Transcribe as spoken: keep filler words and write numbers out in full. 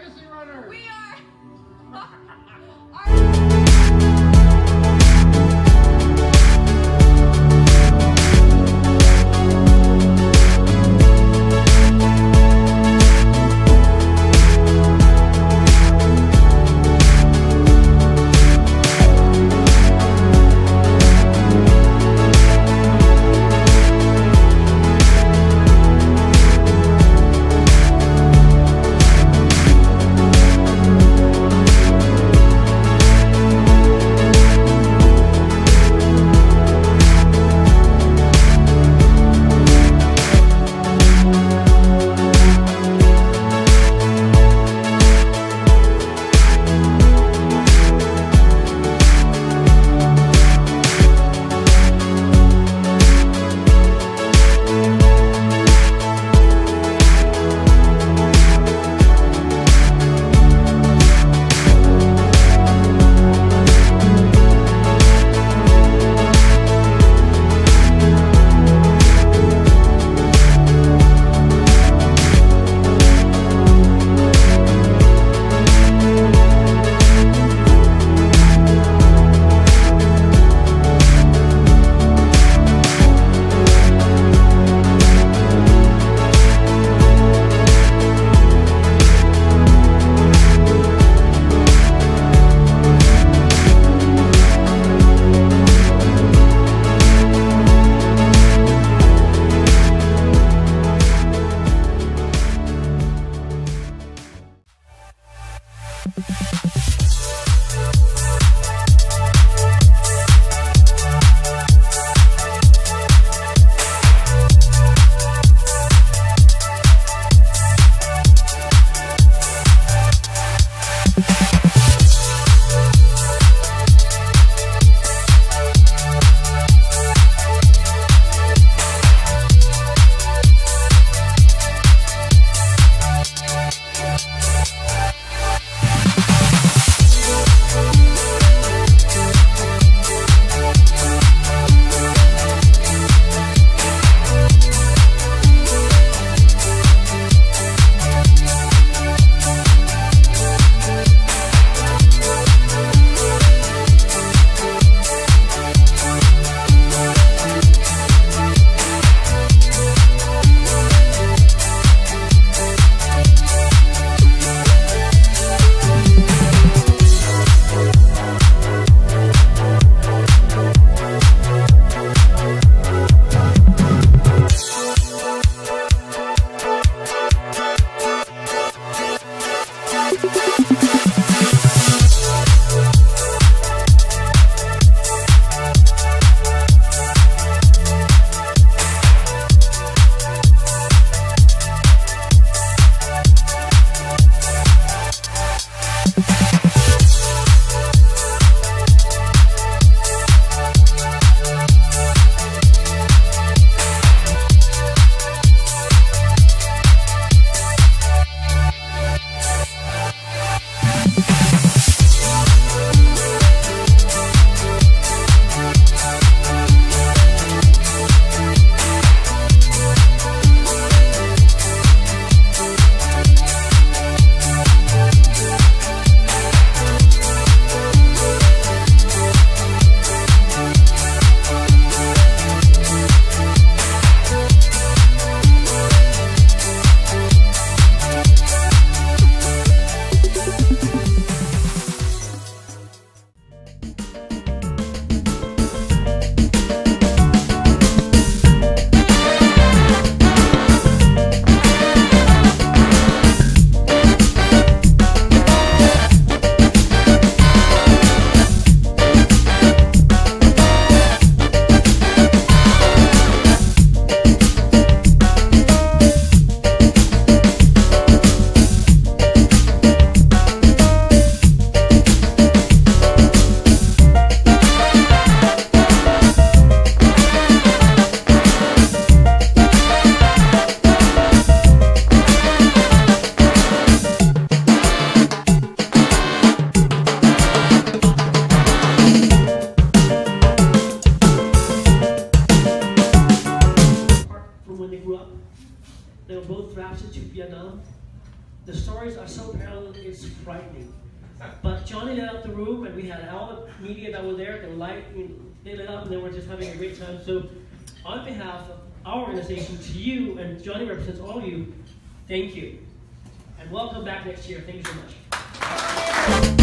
Legacy Runners. We are. stories are so parallel, it's frightening. But Johnny lit up the room, and we had all the media that were there. They were light, they lit up, and they were just having a great time. So, on behalf of our organization, to you, and Johnny represents all of you, thank you. And welcome back next year. Thank you so much.